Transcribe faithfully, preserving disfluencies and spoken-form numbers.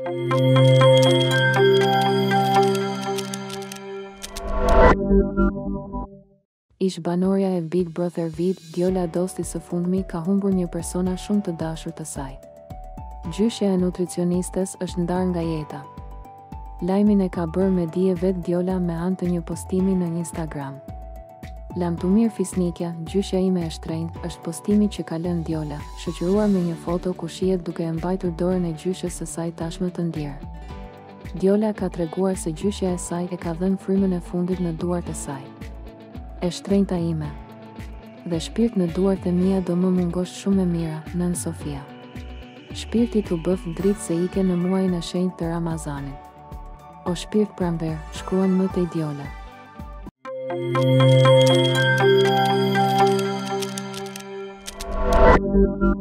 Ish banorja e Big Brother V I P, Djola Dosti së fundmi ka humbur një persona shumë të dashur të saj. Gjyshja e nutricionistes është ndarë nga jeta. Lajmin e ka bërë me dije vetë Djola me anë të një postimi në Instagram. Lamtumir Fisnikja, gjyshja ime e shtrenjtë, është postimi që ka lënë Djola, shoqëruar me një foto ku shihet duke e mbajtur dorën e gjyshës së saj tashmë të ndjerë. Djola ka treguar se gjyshja e saj e ka dhënë frymën e fundit në duart e saj. E shtrenjta ime. Dhe shpirt në duart e mia do më mungosh shumë e mira, nën Sofia. Shpirti t'u bëf dritë se ike në muajin e shenjtë të Ramazanit. O shpirt pranver, shkruan më tej Djola.